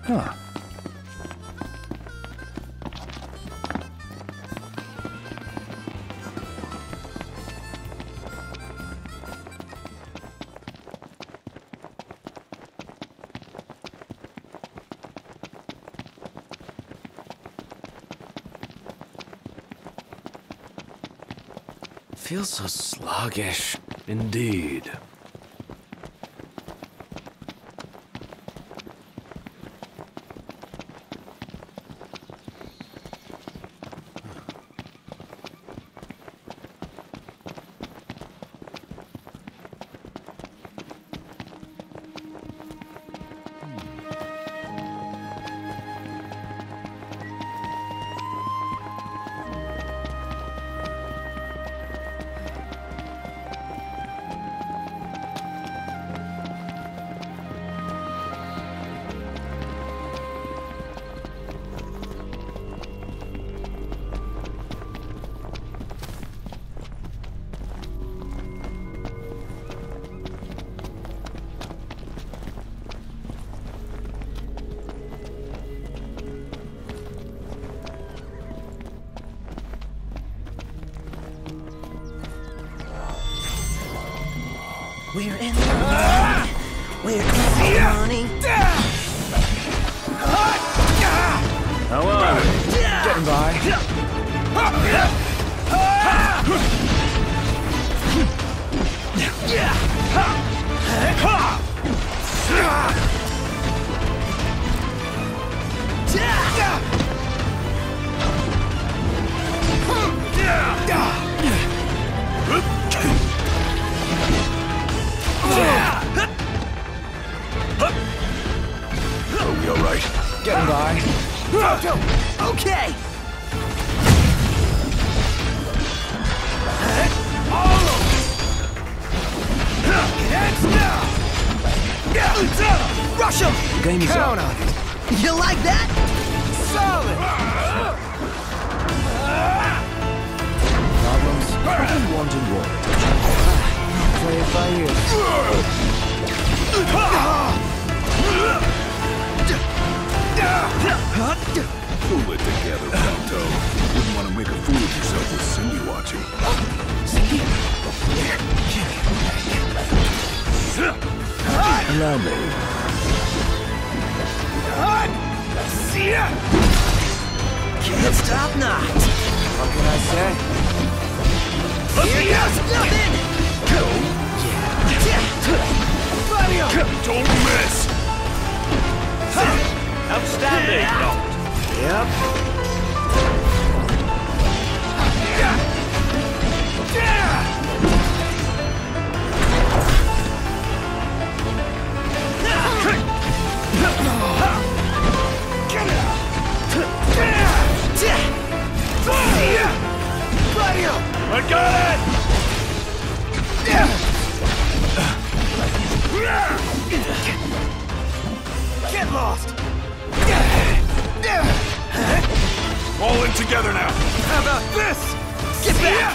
Huh. Feels so sluggish. Indeed. We're in the money. We're in the money. How are we? Getting by. Are we alright? Getting by. Okay. Rush him! The game is Count up. on it. You like that? Solid! Problems? Only wanting war. Play it by ear. Pull it together, Pronto. Wouldn't want to make a fool of yourself with Cindy watching. Allow me. Can't stop now. What can I say? Here goes nothing! Don't miss! Outstanding! Yep. I got it! Get lost! All in together now! How about this? Get back!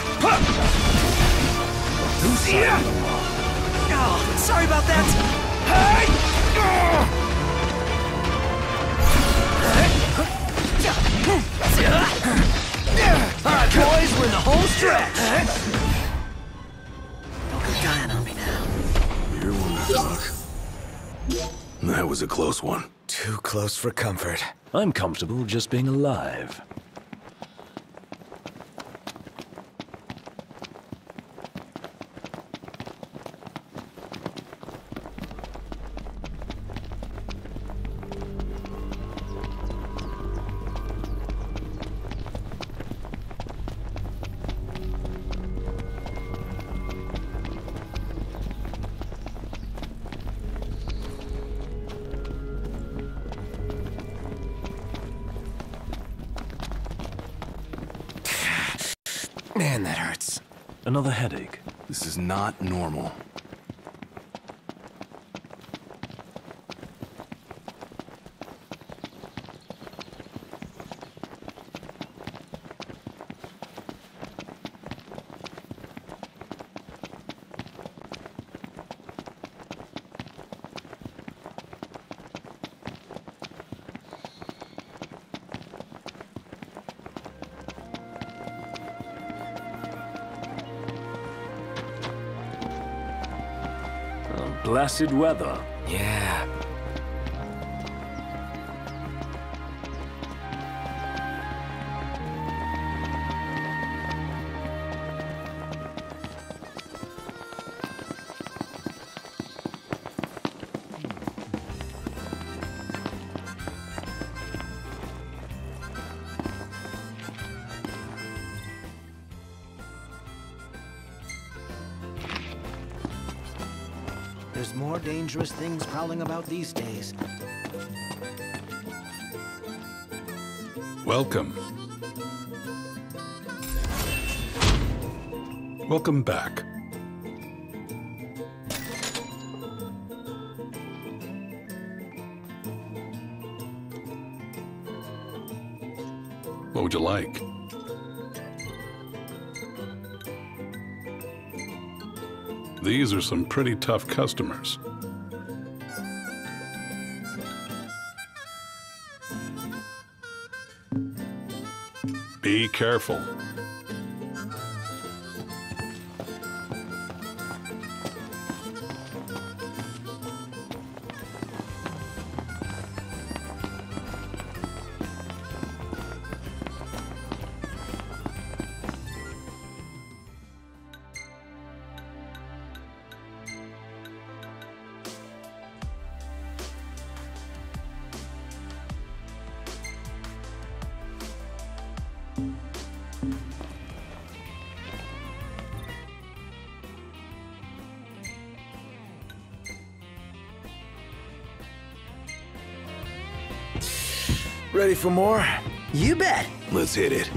Oh, sorry about that. All right, boys, we're in the home stretch. Don't go dying on me now. Here when we talk. That was a close one. Too close for comfort. I'm comfortable just being alive. Man, that hurts. Another headache. This is not normal. Blessed weather. Yeah. There's more dangerous things prowling about these days. Welcome. Welcome back. What would you like? These are some pretty tough customers. Be careful. Ready for more? You bet. Let's hit it.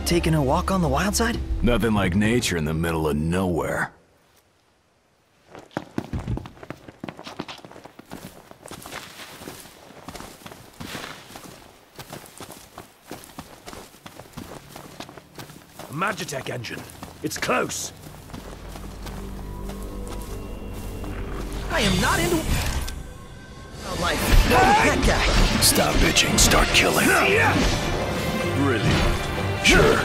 taking a walk on the wild side? Nothing like nature in the middle of nowhere. A Magitech engine. It's close. I am not into life. That guy. Stop bitching, start killing. Brilliant. Sure.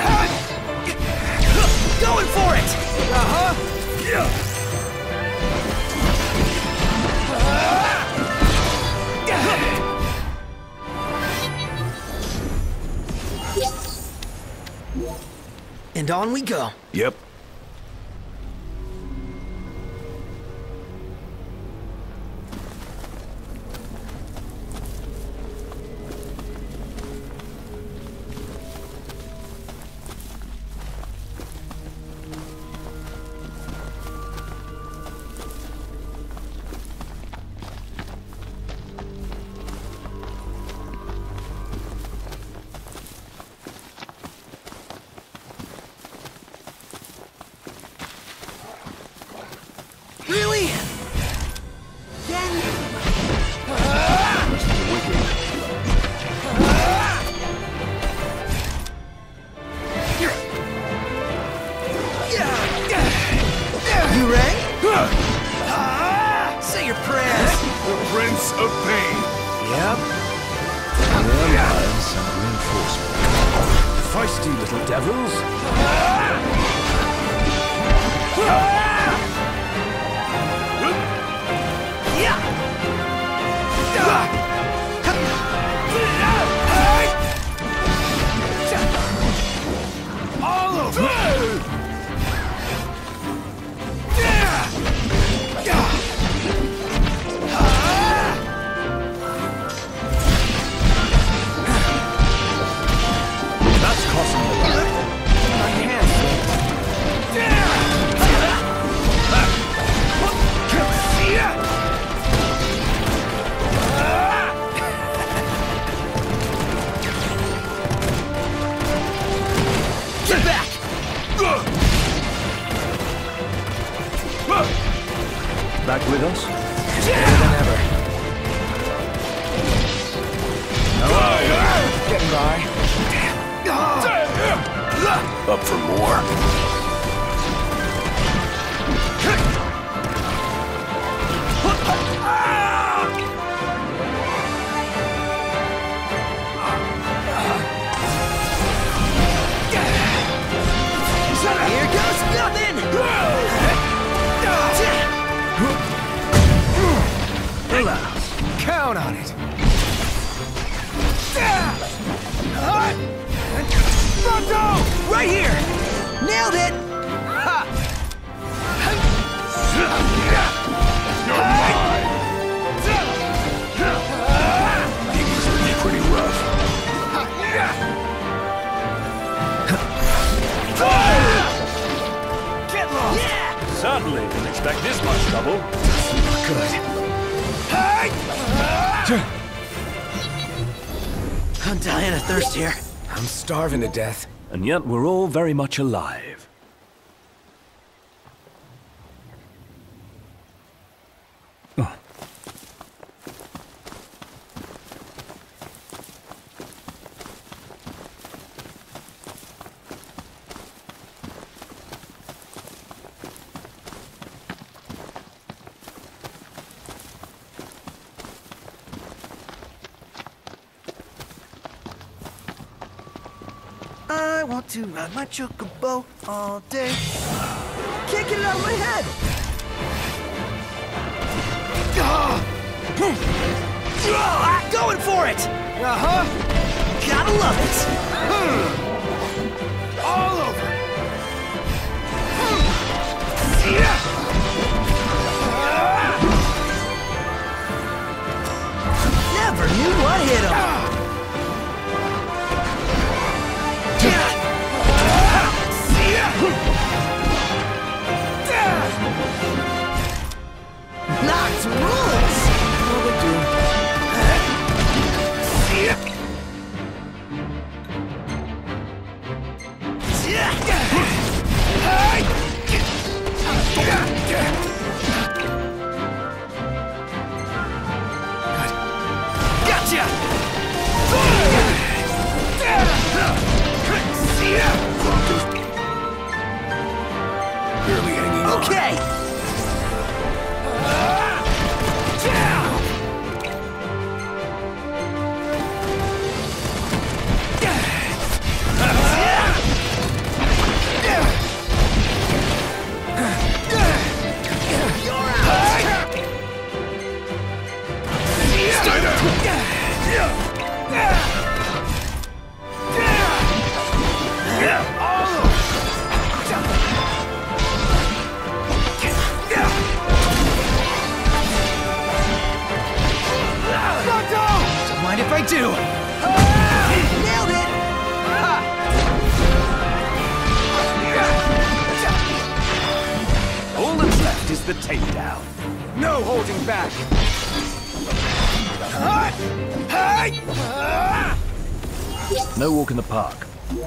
Going for it. And on we go. Yep. Really? You ready? Say your prayers. The Prince of Pain. Yep. Well, some reinforcement. Feisty little devils. All over. That's costing a lot. My hands. Get back! Back with us? Better than ever. Getting by. Up for more. Here goes nothing! Relax. Count on it. Right here! Nailed it! Ha! You're mine. These are pretty rough. Get lost! Certainly didn't expect this much trouble. I'm dying of thirst here. I'm starving to death. And yet we're all very much alive. I want to ride my chocobo all day. Can't get it out of my head. Going for it! Uh-huh. Gotta love it. All over. Never knew what hit him. Knox rules! No big deal. I do! Nailed it! All that's left is the takedown. No holding back. No walk in the park.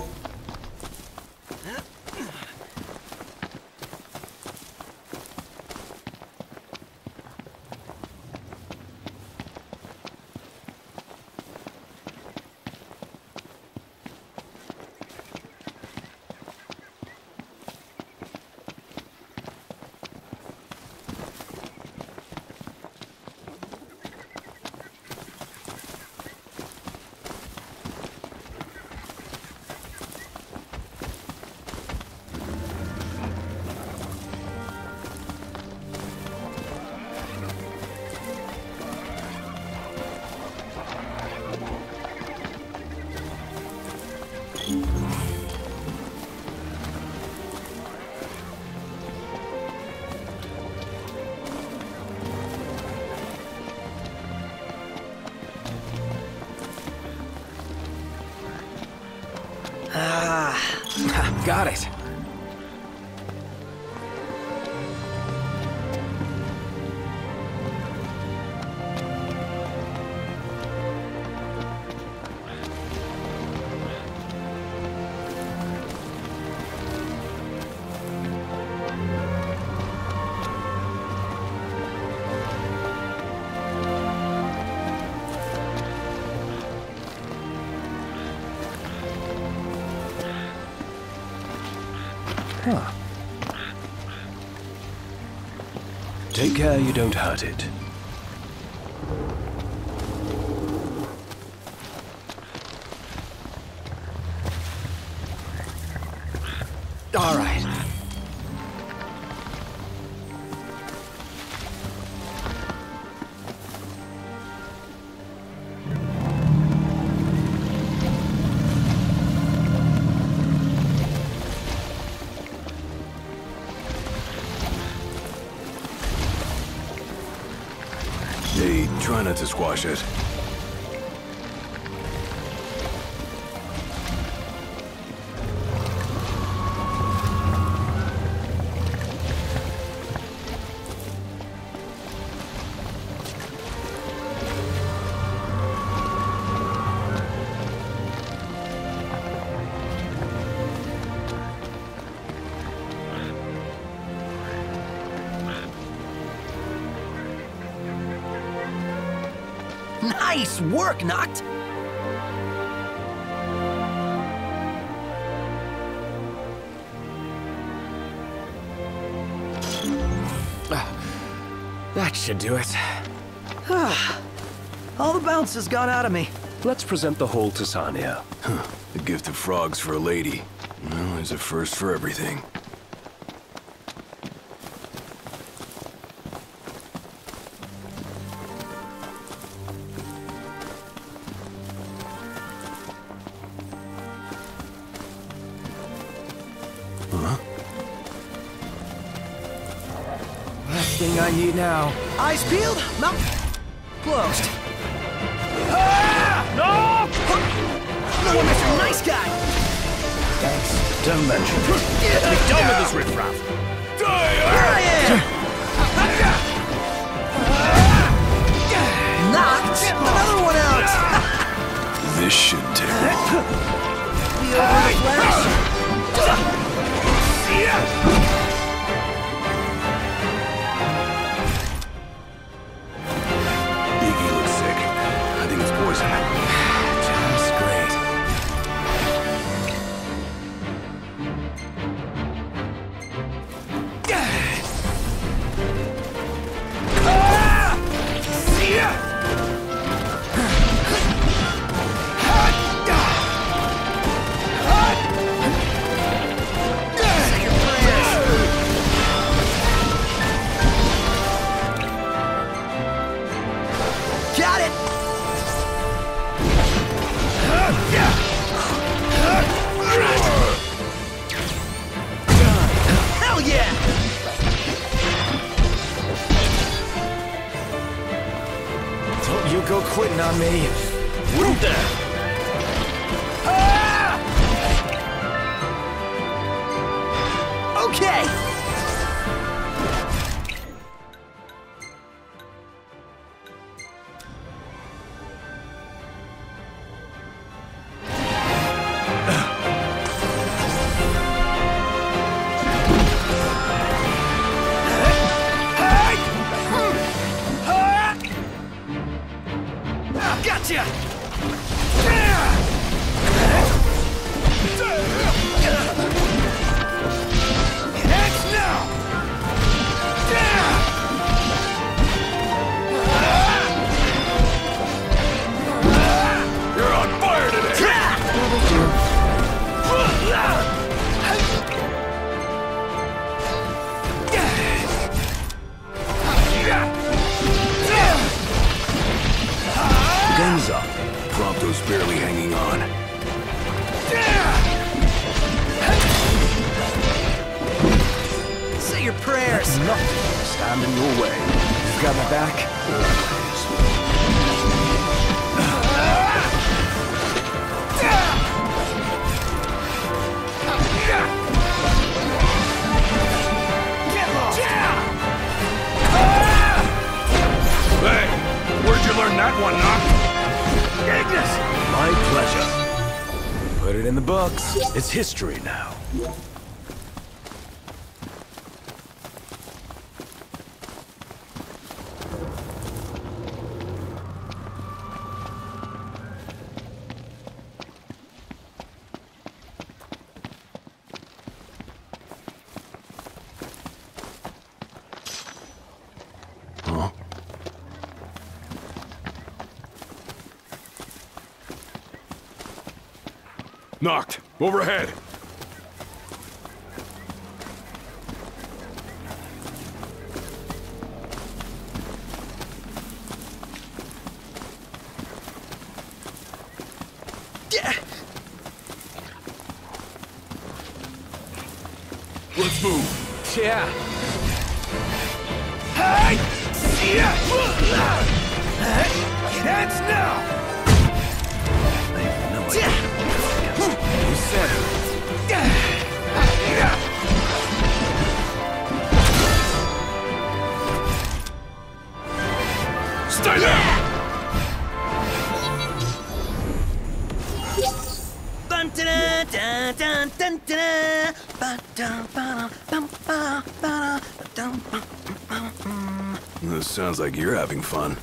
Got it. Huh. Take care you don't hurt it. All right. Hey, try not to squash it. Nice work, Noct! That should do it. All the bounce has gone out of me. Let's present the hall to Sania. The gift of frogs for a lady. Well, there's a first for everything. Last thing I need now. Eyes peeled, mouth closed. No! No one, Mr. Nice Guy! Thanks. Don't mention it. Be Done with this riffraff. Here I am! Knocked another one out! This should do. The over the flash. Iggy looks sick. I think it's poison. Just great. Got it! Hell yeah! Don't you go quitting on me. Wouldn't dare. Okay! Gotcha! You're on fire today! Guns up. Prompto's barely hanging on. Say your prayers. Nothing can stand in your way. You've got my back. Hey, where'd you learn that one, Noct? My pleasure. Put it in the books. It's history now. Noct, overhead. Let's move. Yeah. Hey! Hands now! No idea. You said it. Stay there! Bum, da, da, da, da, da, ba, da, ba, bum, ba, ba, dum, bum, bum, bum. This sounds like you're having fun.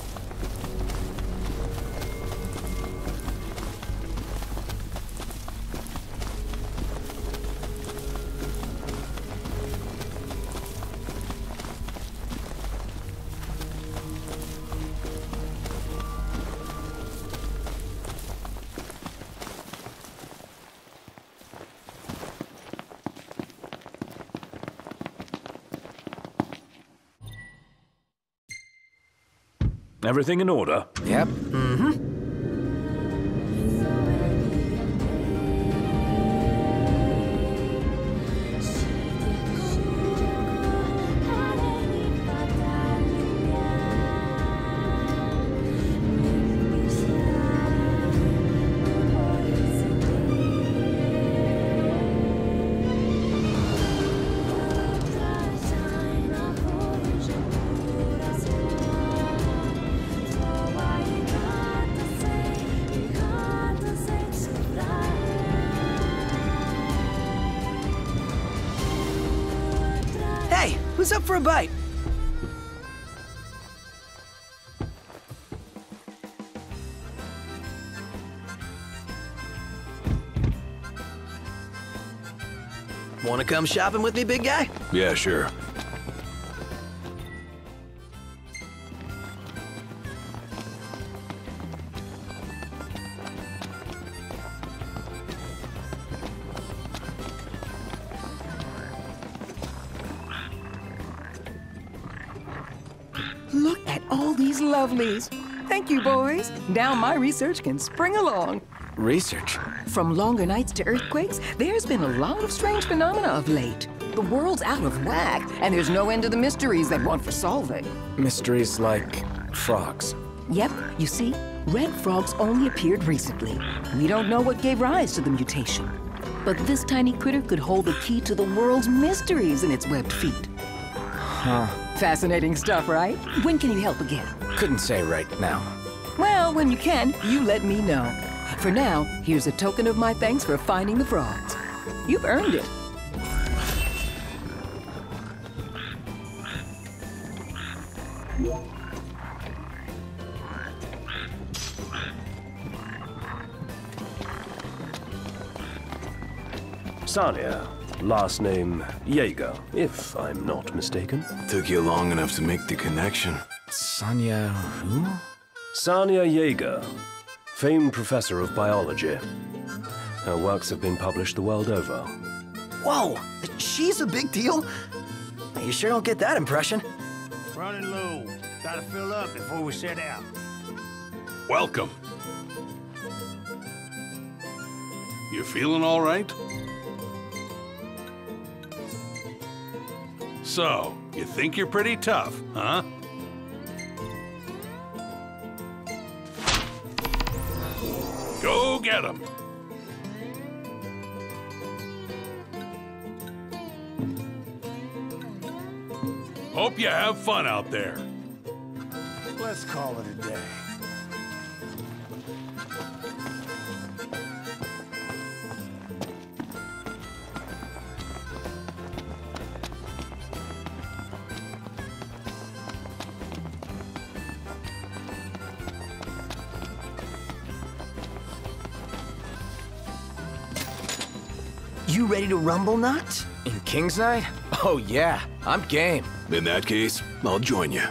Everything in order? Yep. Hey, who's up for a bite? Wanna come shopping with me, big guy? Yeah, sure. Look at all these lovelies. Thank you, boys. Now my research can spring along. Research. From longer nights to earthquakes, there's been a lot of strange phenomena of late. The world's out of whack, and there's no end to the mysteries that want for solving. Mysteries like frogs. Yep, you see, red frogs only appeared recently. We don't know what gave rise to the mutation. But this tiny critter could hold the key to the world's mysteries in its webbed feet. Huh. Fascinating stuff, right? When can you help again? Couldn't say right now. Well, when you can, you let me know. For now, here's a token of my thanks for finding the frogs. You've earned it. Sanya, last name Jaeger, if I'm not mistaken. Took you long enough to make the connection. Sanya who? Sanya Jaeger, famed professor of biology. Her works have been published the world over. Whoa, she's a big deal? You sure don't get that impression. Running low. Gotta fill up before we set out. Welcome. You feeling all right? So, you think you're pretty tough, huh? Go get 'em. Hope you have fun out there. Let's call it a day. You ready to rumble, Nut? In King's Night? Oh yeah, I'm game. In that case, I'll join you.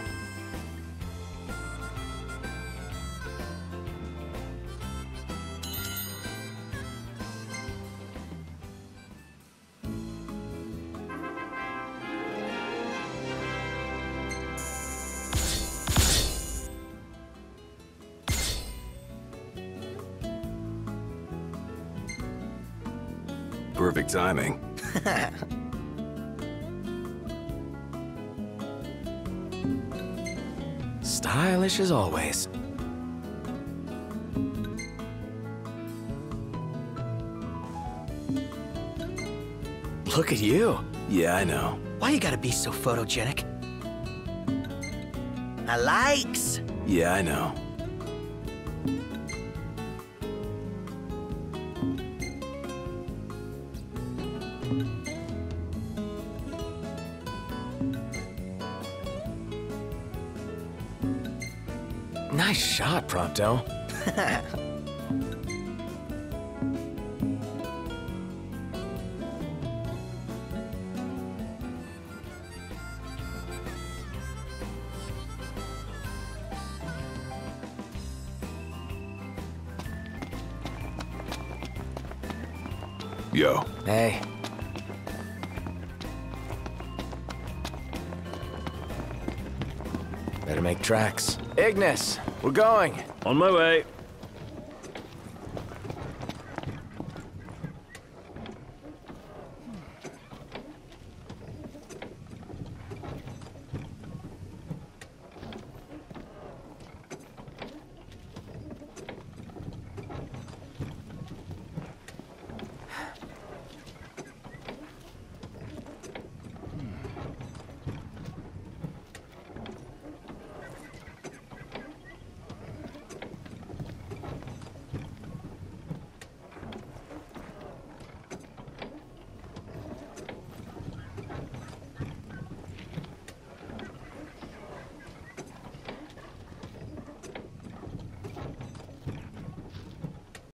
Perfect timing. Stylish as always. Look at you. Yeah, I know. Why you gotta be so photogenic? I likes. Yeah, I know. Nice shot, Prompto. Yo. Hey. Better make tracks. Ignis, we're going. On my way.